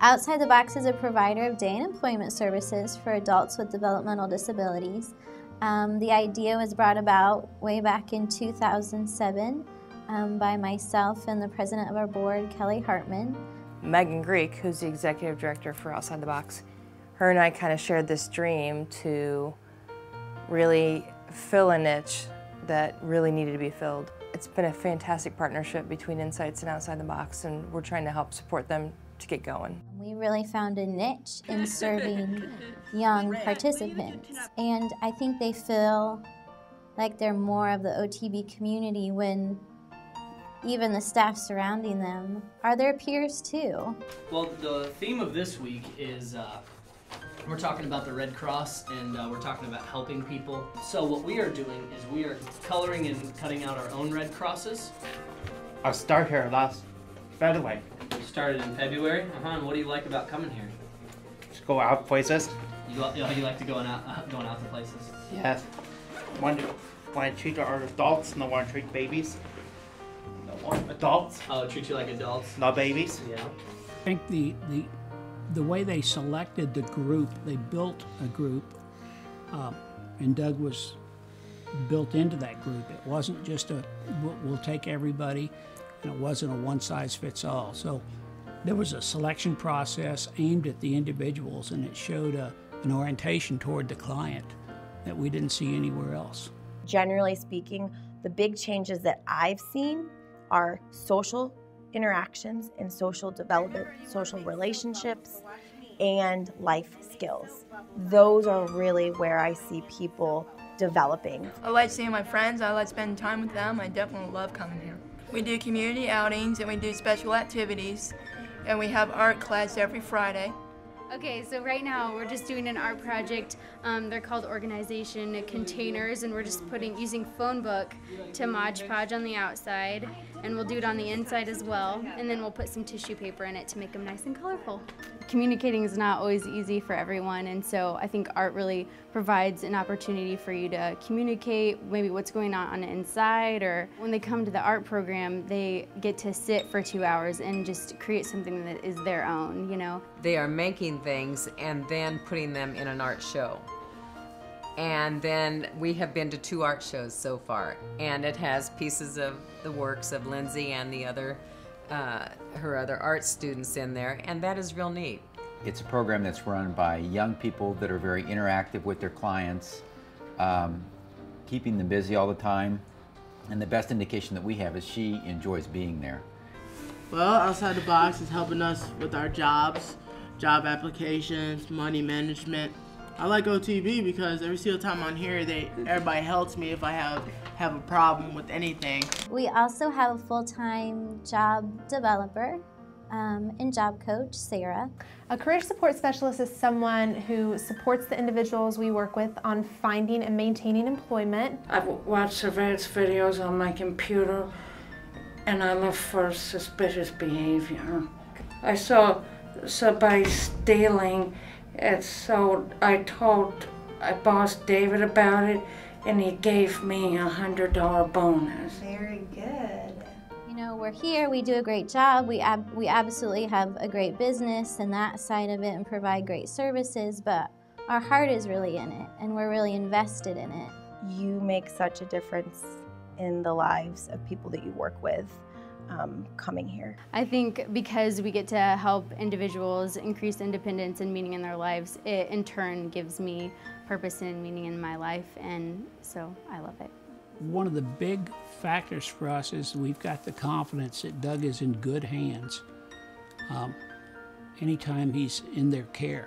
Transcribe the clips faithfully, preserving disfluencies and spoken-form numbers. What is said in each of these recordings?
Outside the Box is a provider of day and employment services for adults with developmental disabilities. Um, the idea was brought about way back in two thousand seven um, by myself and the president of our board, Kelly Hartman. Megan Greek, who's the executive director for Outside the Box, her and I kind of shared this dream to really fill a niche that really needed to be filled. It's been a fantastic partnership between Insights and Outside the Box, and we're trying to help support them to get going. We really found a niche in serving young participants, and I think they feel like they're more of the O T B community when even the staff surrounding them are their peers too. Well, the theme of this week is uh, we're talking about the Red Cross, and uh, we're talking about helping people. So what we are doing is we are coloring and cutting out our own Red Crosses. I started here last February. You started in February? Uh-huh. And what do you like about coming here? Just go out places. You, you, you like to go out, uh, going out to places? Yes. Want to want to treat our adults, not want to treat babies. No want adults. Oh, treat you like adults? Not babies. Yeah. I think the the the way they selected the group, they built a group, um, and Doug was built into that group. It wasn't just a we'll, we'll take everybody, and it wasn't a one-size-fits-all. So there was a selection process aimed at the individuals, and it showed a, an orientation toward the client that we didn't see anywhere else. Generally speaking, the big changes that I've seen are social interactions and social development, social relationships, and life skills. Those are really where I see people developing. I like seeing my friends, I like spending time with them, I definitely love coming here. We do community outings and we do special activities, and we have art class every Friday. Okay, so right now we're just doing an art project. Um, they're called organization containers, and we're just putting using phone book to Mod Podge on the outside, and we'll do it on the inside as well, and then we'll put some tissue paper in it to make them nice and colorful. Communicating is not always easy for everyone, and so I think art really provides an opportunity for you to communicate maybe what's going on on the inside, or when they come to the art program, they get to sit for two hours and just create something that is their own, you know. They are making things and then putting them in an art show. And then we have been to two art shows so far, and it has pieces of the works of Lindsay and the other, uh, her other art students in there, and that is real neat. It's a program that's run by young people that are very interactive with their clients, um, keeping them busy all the time, and the best indication that we have is she enjoys being there. Well, Outside the Box is helping us with our jobs, job applications, money management. I like O T B because every single time I'm here, they everybody helps me if I have have a problem with anything. We also have a full-time job developer um, and job coach, Sarah. A career support specialist is someone who supports the individuals we work with on finding and maintaining employment. I've watched surveillance videos on my computer, and I look for suspicious behavior. I saw somebody stealing, and so I told my boss David about it, and he gave me a hundred dollar bonus. Very good. You know, we're here, we do a great job, we, ab we absolutely have a great business and that side of it and provide great services, but our heart is really in it and we're really invested in it. You make such a difference in the lives of people that you work with. Um, coming here. I think because we get to help individuals increase independence and meaning in their lives, it in turn gives me purpose and meaning in my life, and so I love it. One of the big factors for us is we've got the confidence that Doug is in good hands um, anytime he's in their care.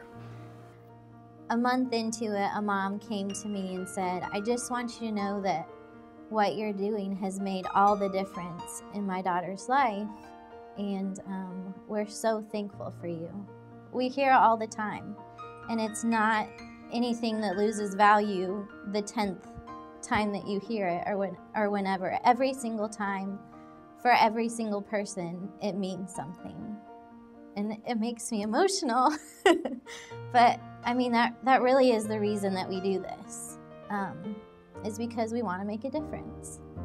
A month into it, a mom came to me and said, I just want you to know that what you're doing has made all the difference in my daughter's life, and um, we're so thankful for you. We hear it all the time, and it's not anything that loses value the tenth time that you hear it or, when, or whenever. Every single time, for every single person, it means something. And it makes me emotional, but I mean, that, that really is the reason that we do this. Um, is because we want to make a difference.